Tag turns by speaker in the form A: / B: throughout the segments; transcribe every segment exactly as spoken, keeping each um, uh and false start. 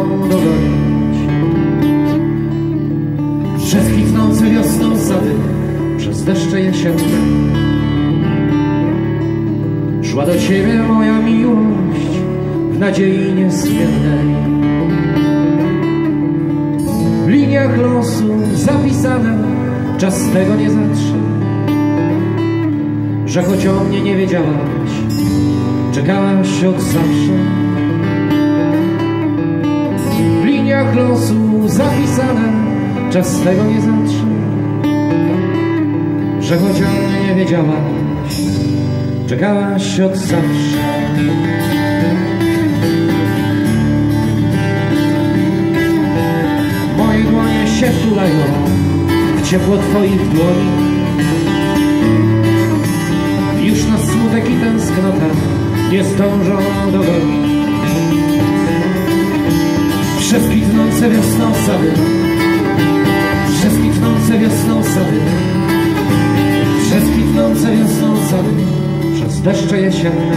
A: dogonić. Przez kwitnące wiosną sady, przez deszcze jesienne szła do ciebie moja miłość w nadziei niezmiennej. W liniach losu zapisane, czas tego nie zatrzyma, że choć o mnie nie wiedziałaś, czekałaś od zawsze. W liniach losu zapisane, czas tego nie zatrzyma, że choć o mnie nie wiedziałaś, czekałaś od zawsze. Moje dłonie się wtulają w ciepło twoich dłoni. Już na smutek i tęsknotę nie zdążą dogonić. Przez kwitnące wiosną sady, przez kwitnące wiosną sady, przez kwitnące wiosną sady, przez deszcze jesienne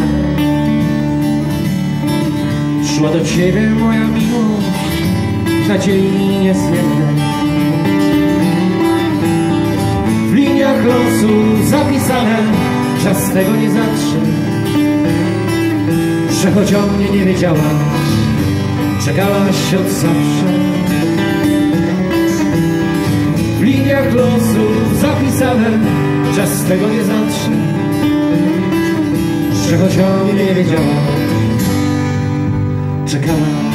A: szła do ciebie moja miłość w nadziei niezmiennej. W liniach losu zapisane, czas tego nie zatrzyma, że choć o mnie nie wiedziałaś, czekałaś od zawsze. W liniach losu zapisane, czas tego nie zatrzyma, że choć o mnie nie wiedziałaś, czekałaś.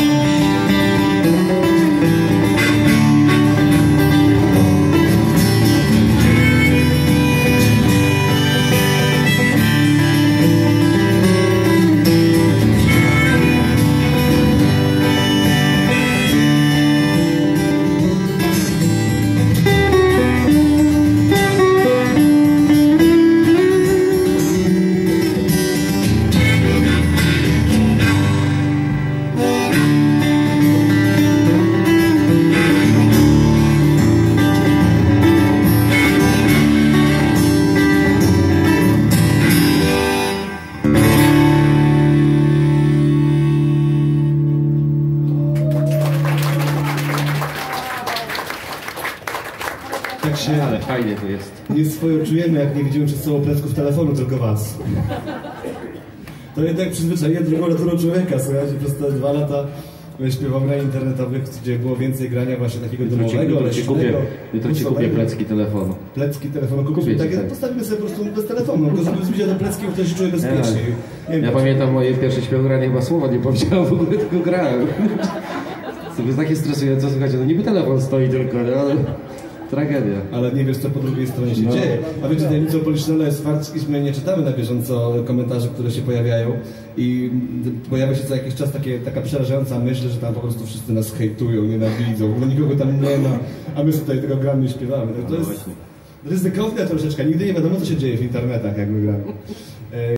B: Tak się,
A: ale fajnie to jest.
B: nieswojo czujemy, jak nie widzimy przed sobą plecków telefonu, tylko was. To jednak przyzwyczajenie drugą naturą człowieka, słuchajcie, przez te dwa lata śpiewam na internetowych, gdzie było więcej grania właśnie takiego domowego, leśnego.
A: Jutro ci kupię plecki telefonu.
B: Plecki telefonu kupię, tak, tak. Postawimy sobie po prostu bez telefonu, tylko żeby zbliżać do plecki, bo wtedy się czuję bezpiecznie.
A: Ja, ja pamiętam moje pierwsze śpiewanie, chyba słowa nie powiedziałem, w ogóle tylko grałem. To jest takie stresujące, słuchajcie, no niby telefon stoi tylko, no, ale tragedia.
B: Ale nie wiesz, co po drugiej stronie się no. dzieje. A wiecie, tajemnicą Poliszynela jest fakt, iż my nie czytamy na bieżąco komentarzy, które się pojawiają i pojawia się co jakiś czas takie, taka przerażająca myśl, że tam po prostu wszyscy nas hejtują, nienawidzą, no nikogo tam nie ma, a my tutaj tego gramy i śpiewamy. To jest ryzykowne troszeczkę, nigdy nie wiadomo, co się dzieje w internetach, jak my gramy.